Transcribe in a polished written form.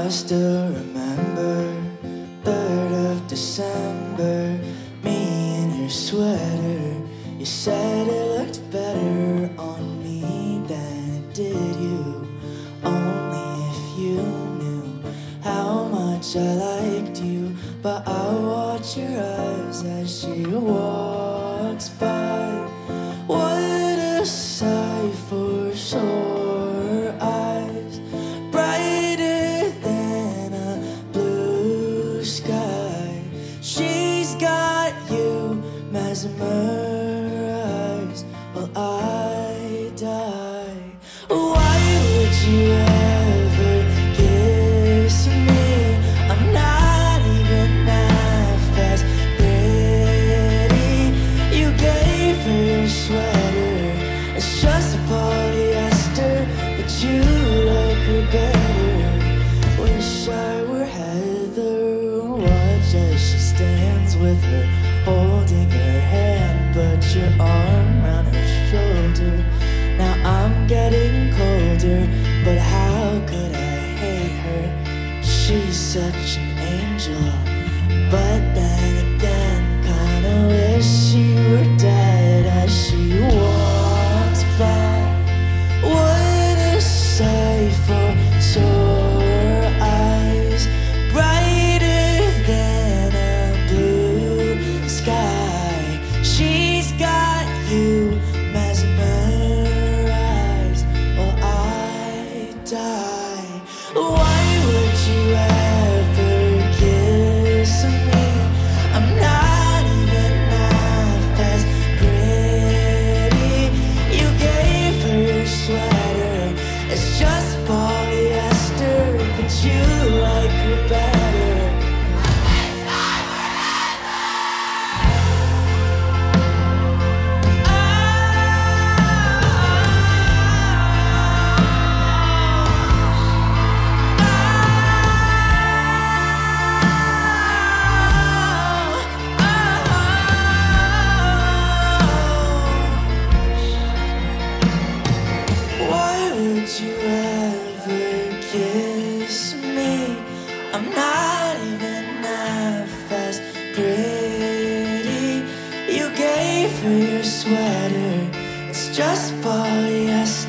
I still remember 3rd of December, me in your sweater. You said it looked better on me than it did you. Only if you knew how much I liked you. But I watch your eyes as she walks by. What a sight for sore eyes, brighter than a blue sky. She's got you mesmerized while I die. Why would you ever kiss me? I'm not even half as pretty. You gave her your sweater, it's just polyester, but you like her better. Wish I were Heather. Watch as she stands with her holding her hand, but your arm around her shoulder. Now I'm getting colder, but how could I hate her? She's such an angel, but then again, kinda wish she were dead as she walks by. What a sight for sore eyes, brighter than a blue sky. She's got you mesmerized while I die. Why would you ever kiss me? I'm not even half as pretty. You gave her your sweater, it's just polyester, but you like her better. Why would you ever kiss me? I'm not even half as pretty. You gave her your sweater, it's just polyester.